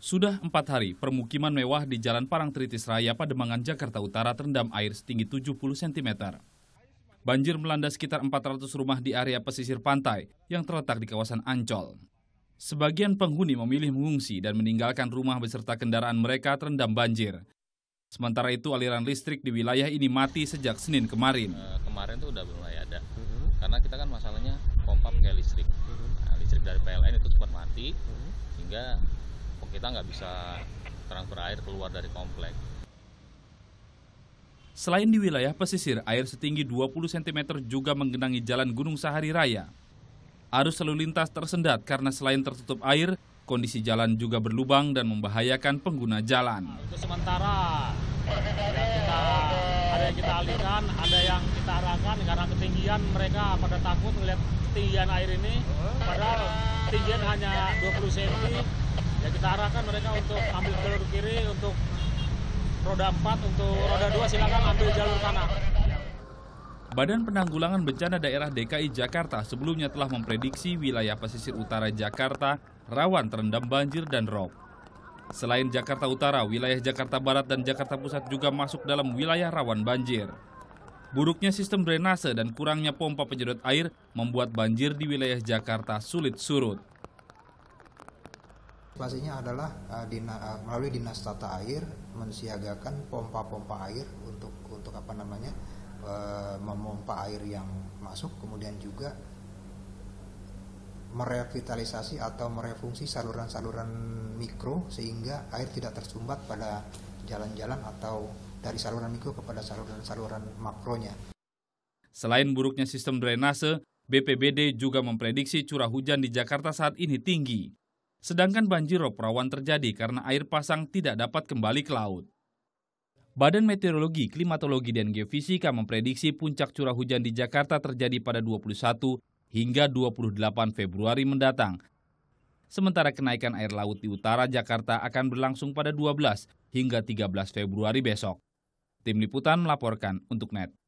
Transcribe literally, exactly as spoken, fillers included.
Sudah empat hari, permukiman mewah di Jalan Parangtritis Raya, Pademangan, Jakarta Utara terendam air setinggi tujuh puluh sentimeter. Banjir melanda sekitar empat ratus rumah di area pesisir pantai yang terletak di kawasan Ancol. Sebagian penghuni memilih mengungsi dan meninggalkan rumah beserta kendaraan mereka terendam banjir. Sementara itu aliran listrik di wilayah ini mati sejak Senin kemarin. E, kemarin tuh udah mulai ada, uh-huh. karena kita kan masalahnya pompa pakai listrik. Uh-huh. Nah, listrik dari P L N itu cepat mati, uh-huh. hingga kita nggak bisa transfer air keluar dari komplek. Selain di wilayah pesisir, air setinggi dua puluh sentimeter juga menggenangi Jalan Gunung Sahari Raya. Arus lalu lintas tersendat karena selain tertutup air, kondisi jalan juga berlubang dan membahayakan pengguna jalan. Itu sementara kita, ada yang kita alihkan, ada yang kita arahkan karena ketinggian mereka pada takut melihat ketinggian air ini. Padahal ketinggian hanya dua puluh sentimeter. Ya kita arahkan mereka untuk ambil jalur kiri, untuk roda empat, untuk roda dua silakan ambil jalur kanan. Badan Penanggulangan Bencana Daerah D K I Jakarta sebelumnya telah memprediksi wilayah pesisir utara Jakarta rawan terendam banjir dan rob. Selain Jakarta Utara, wilayah Jakarta Barat dan Jakarta Pusat juga masuk dalam wilayah rawan banjir. Buruknya sistem drainase dan kurangnya pompa penyedot air membuat banjir di wilayah Jakarta sulit surut. Pastinya adalah uh, dina, uh, melalui Dinas Tata Air mensiagakan pompa-pompa air untuk untuk apa namanya uh, memompa air yang masuk, kemudian juga merevitalisasi atau merefungsi saluran-saluran mikro sehingga air tidak tersumbat pada jalan-jalan atau dari saluran mikro kepada saluran-saluran makronya. Selain buruknya sistem drainase, B P B D juga memprediksi curah hujan di Jakarta saat ini tinggi. Sedangkan banjir rob rawan terjadi karena air pasang tidak dapat kembali ke laut. Badan Meteorologi, Klimatologi, dan Geofisika memprediksi puncak curah hujan di Jakarta terjadi pada dua puluh satu hingga dua puluh delapan Februari mendatang. Sementara kenaikan air laut di utara Jakarta akan berlangsung pada dua belas hingga tiga belas Februari besok. Tim Liputan melaporkan untuk N E T.